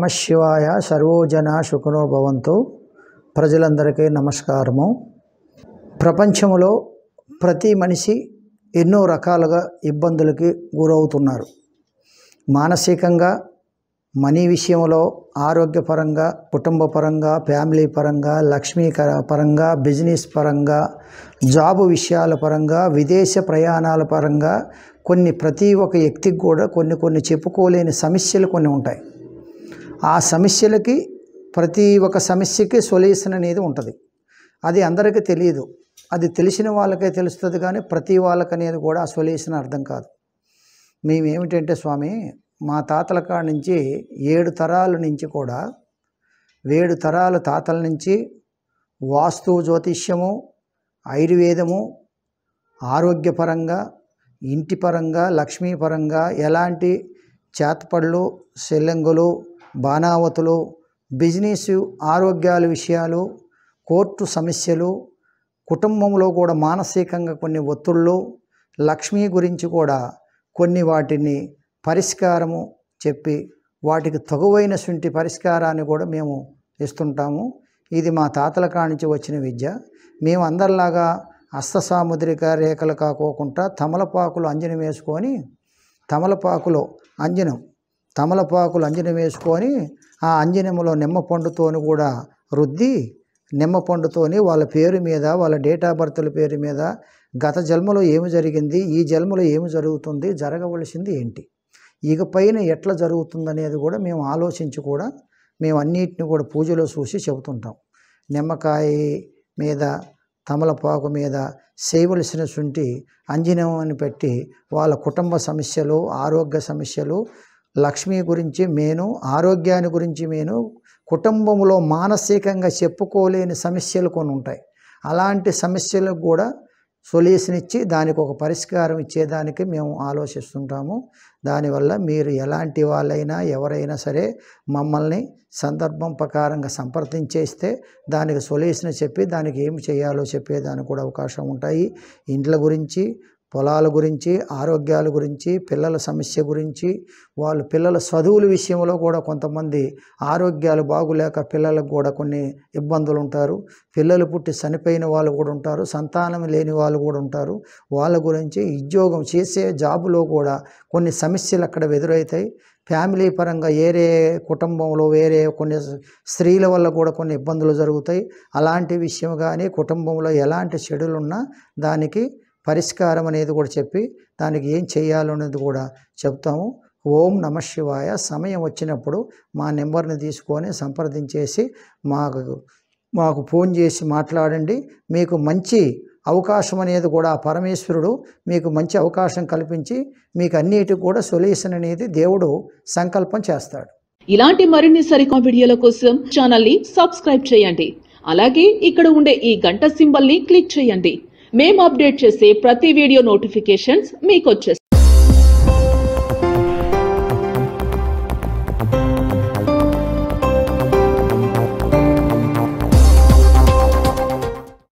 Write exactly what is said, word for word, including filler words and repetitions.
శివాయ సర్వోజన సుఖనో భవంతు. ప్రజలందరికీ నమస్కారము. ప్రపంచంలో ప్రతి మనిషి ఎన్నో రకాలుగా ఇబ్బందులకి గురవుతున్నారు. మానసికంగా, మనీ విషయంలో, ఆరోగ్యపరంగా, కుటుంబ పరంగా, ఫ్యామిలీ పరంగా, లక్ష్మీ పరంగా, బిజినెస్ పరంగా, జాబు విషయాల పరంగా, విదేశ ప్రయాణాల పరంగా కొన్ని ప్రతి ఒక్క వ్యక్తికి కూడా కొన్ని కొన్ని చెప్పుకోలేని సమస్యలు కొన్ని ఉంటాయి. ఆ సమస్యలకి ప్రతి ఒక్క సమస్యకి సొల్యూషన్ అనేది ఉంటుంది. అది అందరికీ తెలియదు. అది తెలిసిన వాళ్ళకే తెలుస్తుంది, కానీ ప్రతి వాళ్ళకి అనేది కూడా ఆ సొల్యూషన్ అర్థం కాదు. మేమేమిటంటే స్వామి, మా తాతల కాడ నుంచి ఏడు తరాల నుంచి కూడా ఏడు తరాల తాతల నుంచి వాస్తు జ్యోతిష్యము, ఆయుర్వేదము, ఆరోగ్యపరంగా, ఇంటి పరంగా, లక్ష్మీ పరంగా ఎలాంటి చేతపళ్ళు, సెల్లంగులు, బాణావతులు, బిజినెస్, ఆరోగ్యాల విషయాలు, కోర్టు సమస్యలు, కుటుంబంలో కూడా మానసికంగా కొన్ని ఒత్తిళ్ళు, లక్ష్మీ గురించి కూడా కొన్ని వాటిని పరిష్కారము చెప్పి వాటికి తగువైన సుంటి పరిష్కారాన్ని కూడా మేము ఇస్తుంటాము. ఇది మా తాతల కాడి నుంచి వచ్చిన విద్య. మేము అందరిలాగా హస్తసాముద్రిక రేఖలు కాకోకుండా తమలపాకులు అంజనం వేసుకొని తమలపాకులో అంజనం తమలపాకులు అంజనం వేసుకొని ఆ అంజనంలో నిమ్మ పండుతోని కూడా రుద్ది, నిమ్మ పండుతోని వాళ్ళ పేరు మీద, వాళ్ళ డేట్ ఆఫ్ బర్త్ల పేరు మీద గత జన్మలో ఏమి జరిగింది, ఈ జన్మలో ఏమి జరుగుతుంది, జరగవలసింది ఏంటి, ఇక పైన ఎట్లా జరుగుతుందనేది కూడా మేము ఆలోచించి కూడా మేము అన్నిటిని కూడా పూజలో చూసి చెబుతుంటాం. నిమ్మకాయ మీద, తమలపాకు మీద చేయవలసిన శుంఠి అంజనం అని పెట్టి వాళ్ళ కుటుంబ సమస్యలు, ఆరోగ్య సమస్యలు, లక్ష్మీ గురించి మేను, ఆరోగ్యాన్ని గురించి మేను, కుటుంబంలో మానసికంగా చెప్పుకోలేని సమస్యలు కొన్ని ఉంటాయి. అలాంటి సమస్యలకు కూడా సొల్యూషన్ ఇచ్చి దానికి ఒక పరిష్కారం ఇచ్చేదానికి మేము ఆలోచిస్తుంటాము. దానివల్ల మీరు ఎలాంటి వాళ్ళైనా ఎవరైనా సరే మమ్మల్ని సందర్భం ప్రకారంగా సంప్రదించేస్తే దానికి సొల్యూషన్ చెప్పి దానికి ఏమి చేయాలో చెప్పేదానికి కూడా అవకాశం ఉంటాయి. ఇండ్ల గురించి, పొలాల గురించి, ఆరోగ్యాల గురించి, పిల్లల సమస్య గురించి, వాళ్ళు పిల్లల చదువుల విషయంలో కూడా కొంతమంది ఆరోగ్యాలు బాగులేక పిల్లలకు కూడా కొన్ని ఇబ్బందులు ఉంటారు. పిల్లలు పుట్టి చనిపోయిన వాళ్ళు కూడా ఉంటారు. సంతానం లేని వాళ్ళు కూడా ఉంటారు. వాళ్ళ గురించి, ఉద్యోగం చేసే జాబులో కూడా కొన్ని సమస్యలు అక్కడ ఎదురవుతాయి. ఫ్యామిలీ పరంగా వేరే కుటుంబంలో వేరే కొన్ని స్త్రీల వల్ల కూడా కొన్ని ఇబ్బందులు జరుగుతాయి. అలాంటి విషయం కానీ కుటుంబంలో ఎలాంటి చెడులున్నా దానికి పరిష్కారం అనేది కూడా చెప్పి దానికి ఏం చేయాలనేది కూడా చెప్తాము. ఓం నమ శివాయ. సమయం వచ్చినప్పుడు మా నెంబర్ని తీసుకొని సంప్రదించేసి మాకు మాకు ఫోన్ చేసి మాట్లాడండి. మీకు మంచి అవకాశం అనేది కూడా ఆ పరమేశ్వరుడు మీకు మంచి అవకాశం కల్పించి మీకు అన్నిటికి కూడా సొల్యూషన్ అనేది దేవుడు సంకల్పం చేస్తాడు. ఇలాంటి మరిన్ని సరికొత్త వీడియోల కోసం ఛానల్ని సబ్స్క్రైబ్ చేయండి. అలాగే ఇక్కడ ఉండే ఈ గంట సింబల్ని క్లిక్ చేయండి. మేము అప్డేట్ చేసే ప్రతి వీడియో నోటిఫికేషన్స్ మీకు వచ్చేస్తాయి.